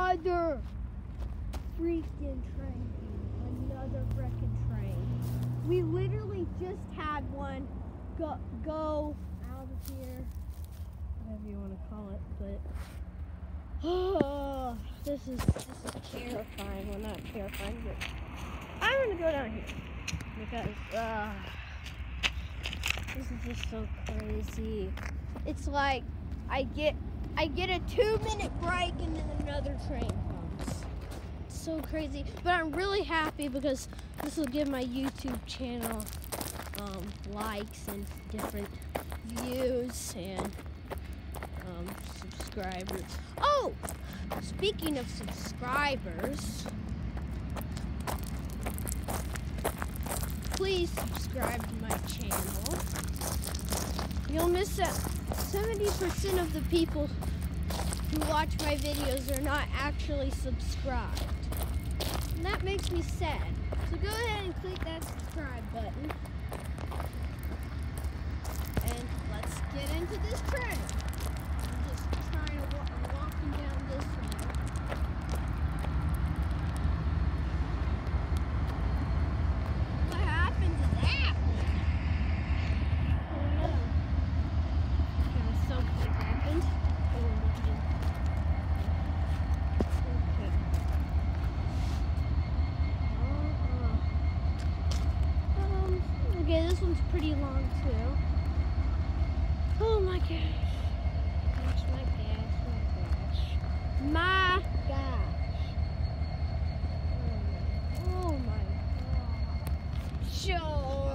another freaking train. Another freaking train. We literally just had one go out of here, whatever you want to call it, but oh, this is terrifying. Well, not terrifying, but I'm gonna go down here because this is just so crazy. It's like I get a 2-minute break and then another train comes. It's so crazy, but I'm really happy because this will give my YouTube channel likes and different views and subscribers. Oh, speaking of subscribers, please subscribe to my channel. You'll miss out. 70% of the people who watch my videos are not actually subscribed. And that makes me sad. So go ahead and click that subscribe button. And let's get into this train. I'm just trying to I'm walking down this way. What happened to that one? I don't know. Something happened. Okay, this one's pretty long too. Oh my gosh. Gosh, my gosh, my gosh. My gosh. Oh my gosh. Sure.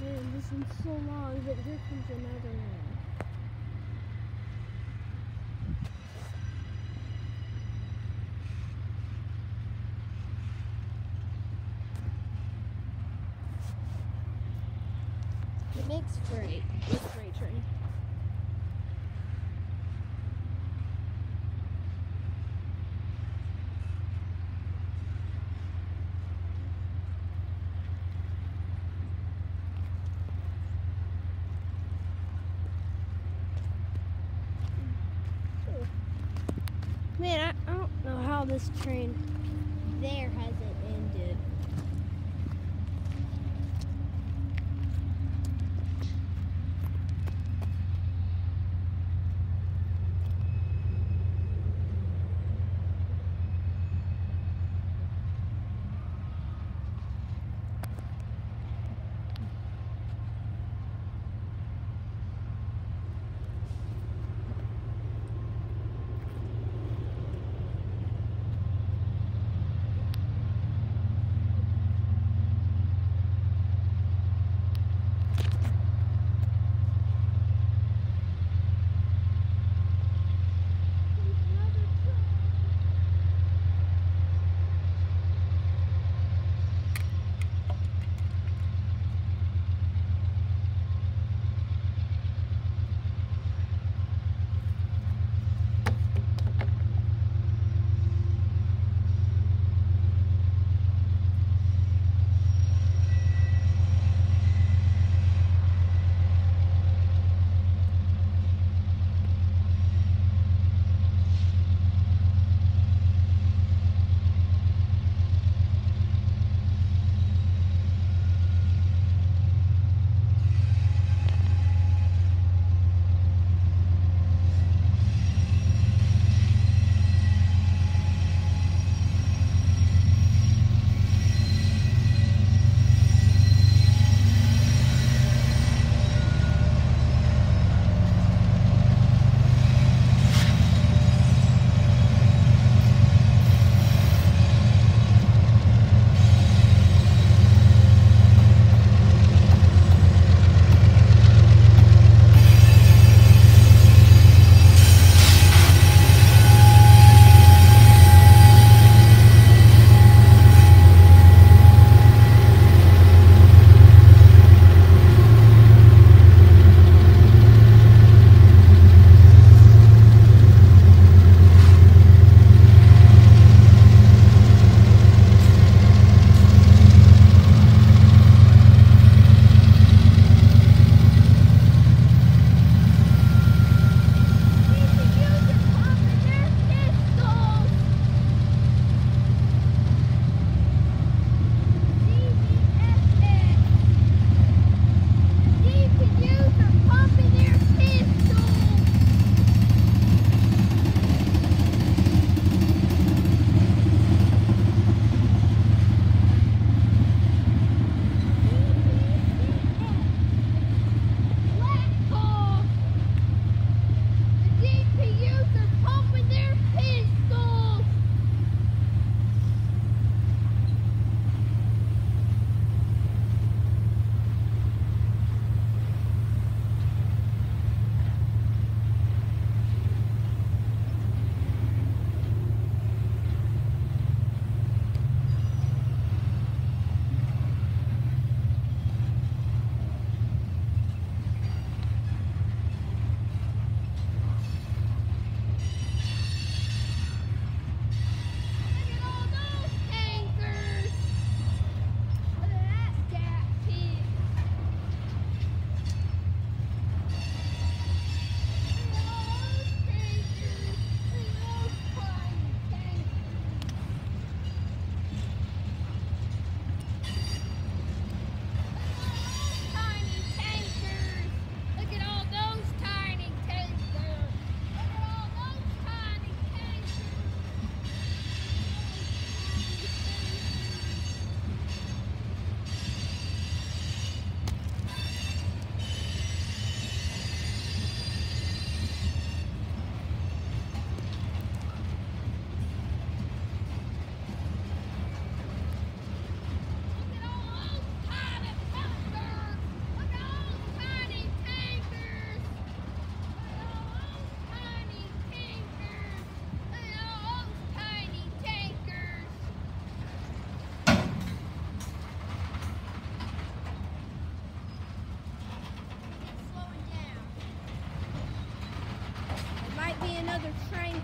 Man, this one's so long, but here comes another one. It makes freight. It's freight train. Man, I don't know how this train there hasn't ended.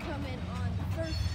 come in on the first